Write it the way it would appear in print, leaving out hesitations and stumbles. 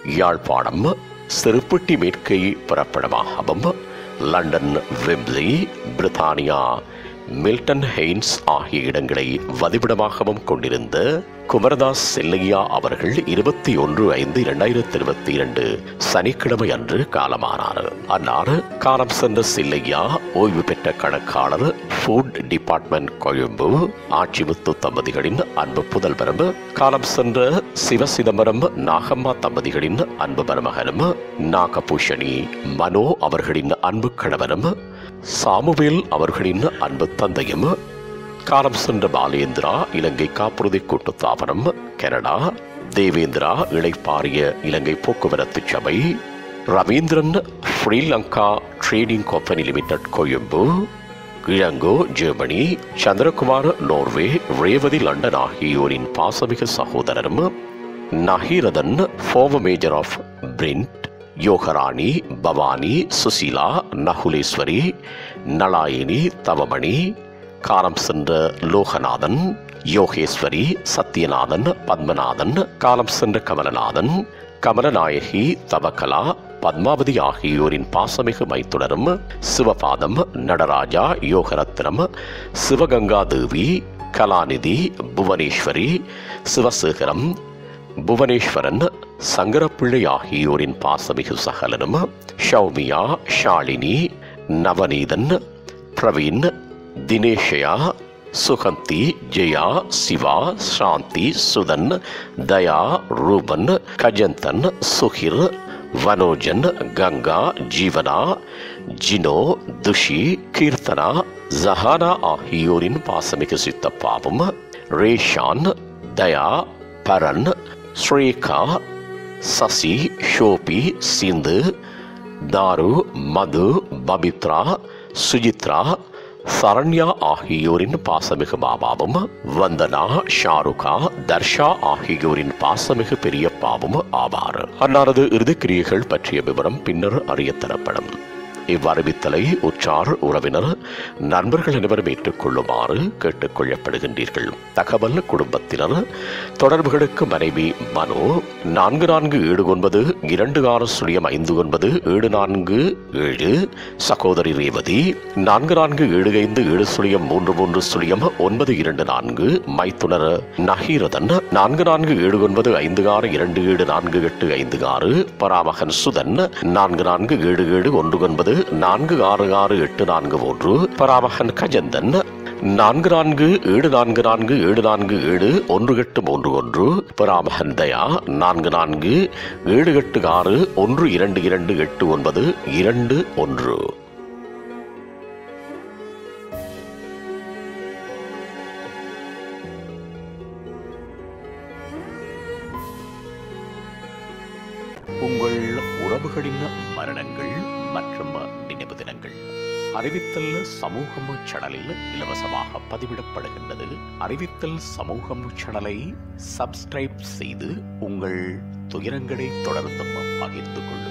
யாழ்ப்பாணம் சிறுபட்டி மேற்கை புறப்படமாகவும் London Wembley பிரித்தானியா மில்டன் ஹெய்ன்ஸ் ஆகிய இடங்களை வதிவிடமாகவும் கொண்டிருந்த குமரதாஸ் செல்லையா அவர்கள் 21/5/2022 சனிக்கிழமை அன்று காலமானார். அன்னார் காலம் சென்ற செல்லையா ஓய்வு பெற்ற கணக்காளர், ஃபுட் டிபார்ட்மெண்ட் கொழும்பு ஆட்சிமுத்து தம்பதிகளின் அன்பு புதல்வரும், காலம் சென்ற சிவசிதம்பரம் நாகம்மா தம்பதிகளின் அன்பு மருமகனும், நாகபூஷணி மனோ அவர்களின் அன்பு கணவனும், சாமுவேல் அவர்களின் அன்பு தந்தையும், காலம் சென்ற பாலேந்திரா இலங்கை காப்புறுதி கூட்டுத்தாபனம் கனடா, தேவேந்திரா இளைப்பாறிய இலங்கை போக்குவரத்து சபை, Raveendran Sri Lanka trading company limited Colombo, Ilango Germany, Chandrakumar Norway, Revathi London ஆகியோரின் பாசமிகு சகோதரரும், Naheerathan former major of print, Yogarani, Bhavani, Suseela, Nakuleswari, Nalayini, Thavamani, காலம் சென்ற லோகநாதன், யோகேஸ்வரி, சத்யநாதன், பத்மநாதன், காலம் சென்ற கமலநாதன், கமலநாயகி, தவக்கலா, பத்மாவதி ஆகியோரின் பாசமிகு மைத்துடரும், சிவபாதம், நடராஜா, யோகரத்னம், சிவகங்கா தேவி, கலாநிதி, புவனேஸ்வரி, சிவசேகரம், புவனேஸ்வரன், சங்கரப்பிள்ளை ஆகியோரின் பாசமிகு சகலனும், ஷௌமியா, ஷாலினி, நவநீதன், பிரவீன், தினேஷயா, சுகந்தி, ஜெயா, சிவா, சாந்தி, சுதன், தயா, ரூபன், கஜந்தன், சுகிர், வனோஜன், கங்கா, ஜீவனா, ஜினோ, துஷி, கீர்த்தனா, ஜஹானா ஆகியோரின் பாசமிகு சித்தப்பாவும், ரேஷான், தயா, பரன், ஸ்ரீகா, சசி, ஷோபி, சிந்து, தாரு, மது, பபித்ரா, சுஜித்ரா, சரண்யா ஆகியோரின் பாசமிகு மாமாவும், வந்தனா, ஷாருகா, தர்ஷா ஆகியோரின் பாசமிகு பெரியப்பாவும் ஆவார். அன்னாரது இறுதிக்கிரியைகள் பற்றிய விவரம் பின்னர் அறியத்தரப்படும். இவ்வறிவித்தலை உற்றார் உறவினர் நண்பர்கள் அனைவரும் ஏற்றுக்கொள்ளுமாறு கேட்டுக்கொள்ளப்படுகின்றீர்கள். தகவல் குடும்பத்தினர் தொடர்புகளுக்கு மனைவி மனோ 447926059747, சகோதரி ரேவதி 447573330924, மைத்துனர் நஹீரதன் 447956274856, பராமகன் சுதன் 447719 466843, பராமகன் கஜந்தன் 447447471831, பராமகன் தயா 447861228921. உங்கள் உறவுகளின் மரணங்கள் மற்றும் நினைவு தினங்கள் அறிவித்தல் சமூகம் சேனலில் இலவசமாக பதிவிடப்படுகின்றது. அறிவித்தல் சமூகம் சேனலை சப்ஸ்கிரைப் செய்து உங்கள் துயரங்களை தொடர்ந்து பகிர்ந்து கொள்ளுங்கள்.